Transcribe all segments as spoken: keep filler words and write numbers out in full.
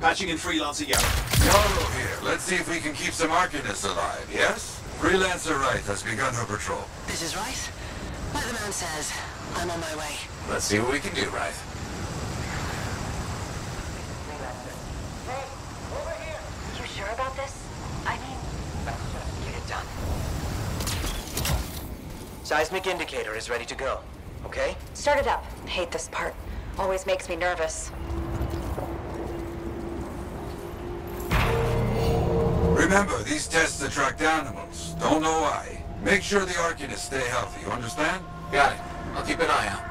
Patching in Freelancer Yarrow. Yarrow here. Let's see if we can keep some Arcanists alive, yes? Freelancer Wright has begun her patrol. This is Wright. Like the man says, I'm on my way. Let's see what we can do, Wright. Hey, over here! You sure about this? I mean... Get it done. Seismic indicator is ready to go. Okay? Start it up. Hate this part. Always makes me nervous. Remember, these tests attract animals. Don't know why. Make sure the Arcanists stay healthy, you understand? Got it. I'll keep an eye out.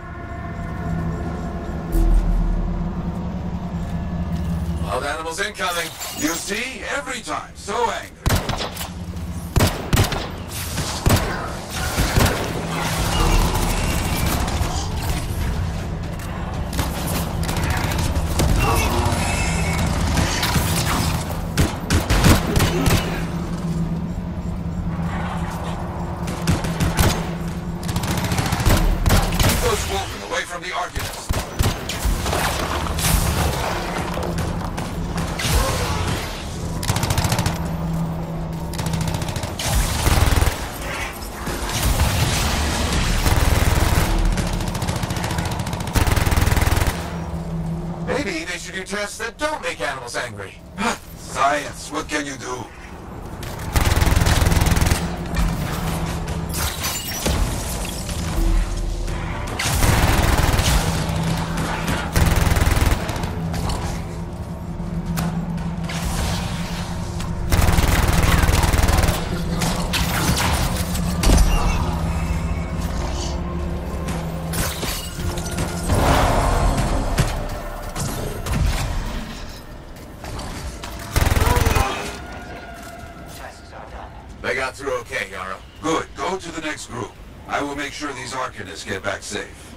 Wild animals incoming. You see? Every time. So angry. From the Arcanists. Maybe they should do tests that don't make animals angry. Science, what can you do? They got through okay, Yarrow. Good. Go to the next group. I will make sure these Arcanists get back safe.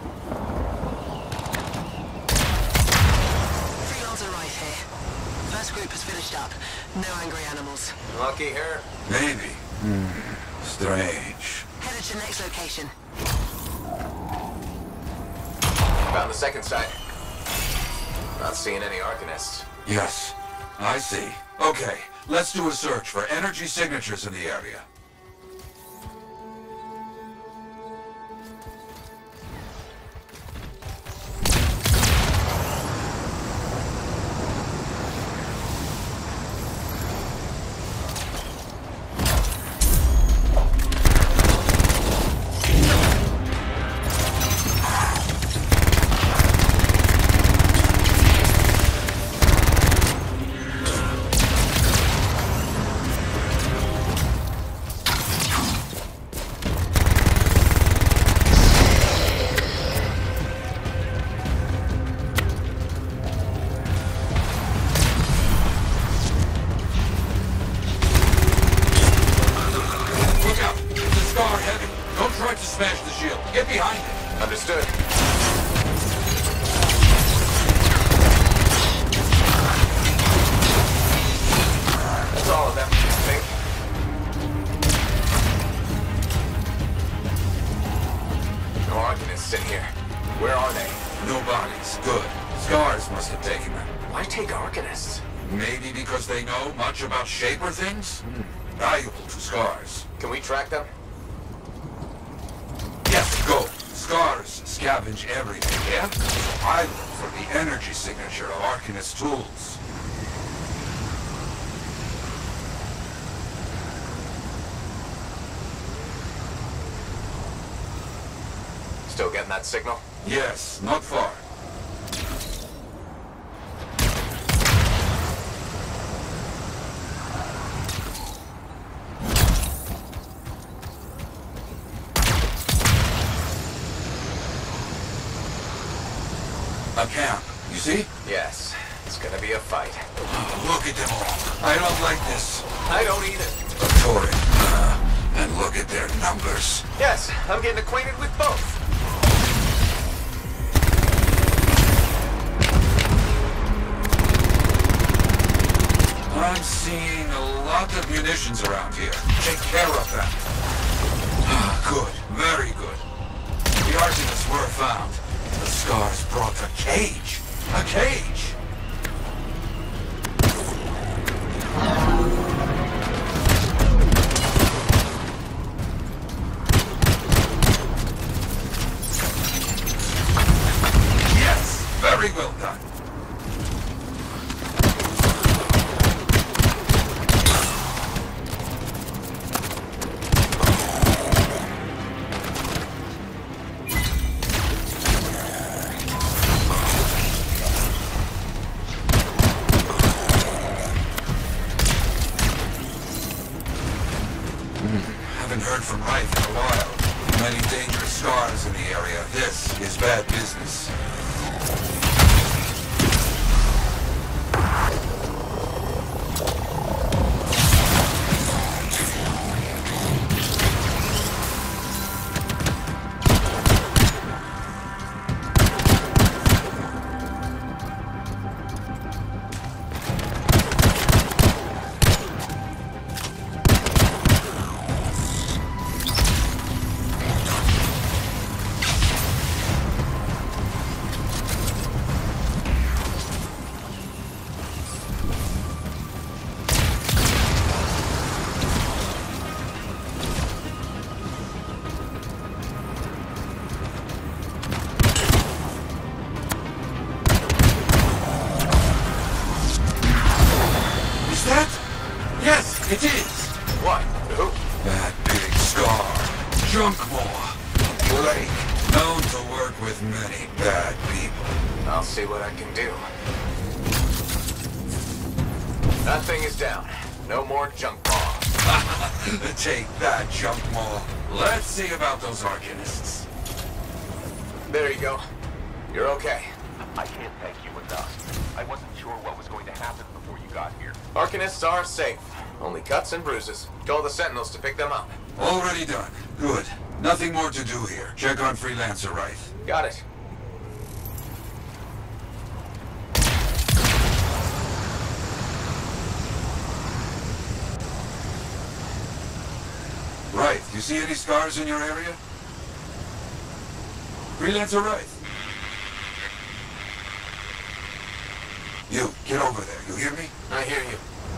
Freelancer Wright here. First group has finished up. No angry animals. Lucky her. Maybe. Hmm. Strange. Headed to next location. Found the second site. Not seeing any Arcanists. Yes. I see. Okay. Let's do a search for energy signatures in the area. Smash the shield. Get behind it. Understood. That's all of them, I think. No Arcanists in here. Where are they? No bodies. Good. Scars must have taken them. Why take Arcanists? Maybe because they know much about Shaper things? Hmm. Valuable to Scars. Can we track them? Yes, go. Scars scavenge everything, yeah? I look for the energy signature of Arcanist tools. Still getting that signal? Yes, not far. A camp, you see? Yes. It's gonna be a fight. Oh, look at them all. I don't like this. I don't either. A torrent. Uh, and look at their numbers. Yes, I'm getting acquainted with both. I'm seeing a lot of munitions around here. Take care of them. Good. Very good. The Arcanists were found. The Scars brought a cage. A cage! from Wraith in a while. Many dangerous scars in the area. This is bad business. It is! What? Who? That big scar. Junk Maw. Blake. Known to work with many bad people. I'll see what I can do. That thing is down. No more Junk Maw. Take that, Junk Maw. Let's see about those Arcanists. There you go. You're okay. I can't thank you enough. I wasn't sure what was going to happen before you got here. Arcanists are safe. Only cuts and bruises. Call the Sentinels to pick them up. Already done. Good. Nothing more to do here. Check on Freelancer Wraith. Got it. Wraith, you see any scars in your area? Freelancer Wraith. You, get over there. You hear me? I hear you.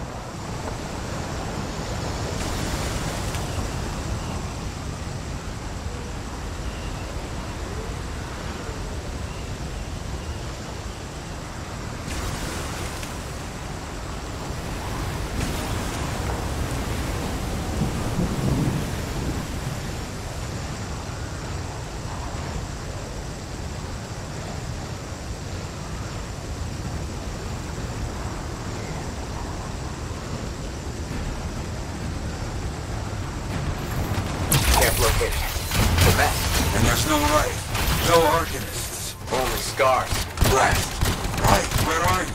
Located. The mess. And there's no Wraith. No Arcanists. Only scars. Wraith. Wraith, where are you?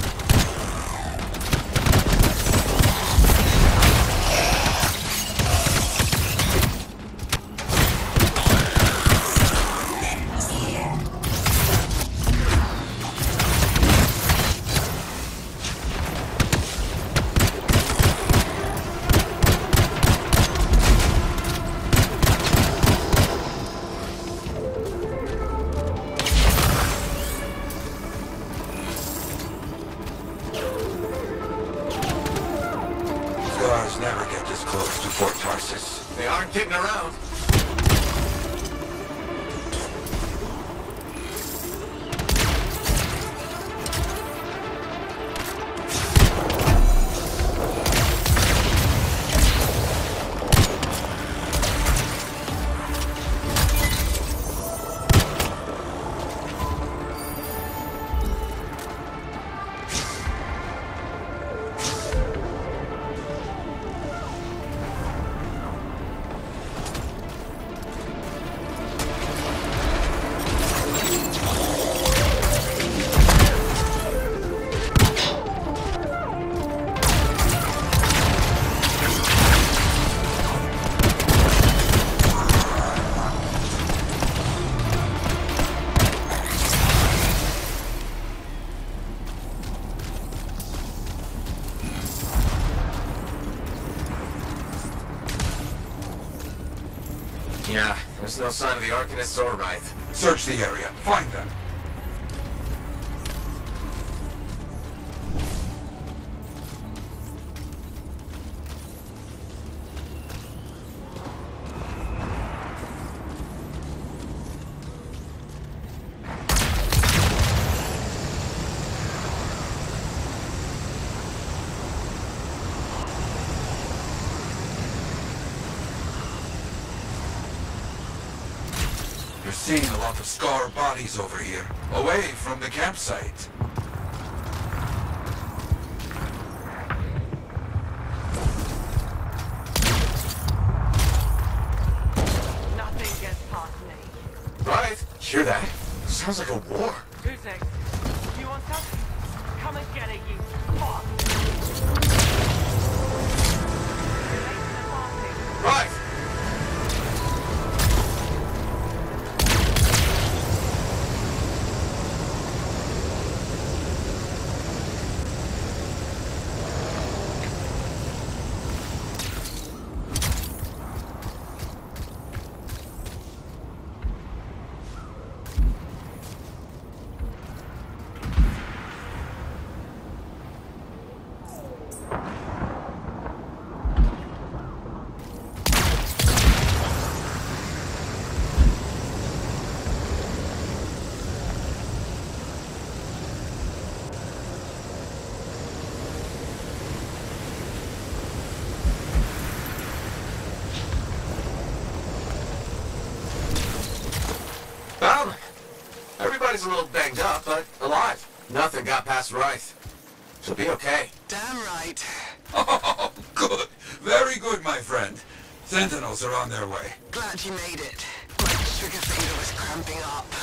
Scars never get this close to Fort Tarsus. They aren't kidding around. Yeah, there's no sign of the Arcanists or Wraith. Search the area. Find them. You're seeing a lot of scar bodies over here, away from the campsite. Hear that? Sounds like a war. Who's next? You want some? Come and get it, you fuck! You're late to the party. Right! Well, everybody's a little banged up, but alive. Nothing got past Wraith. She'll be okay. Damn right. Oh, good. Very good, my friend. Sentinels are on their way. Glad you made it. My trigger finger was cramping up.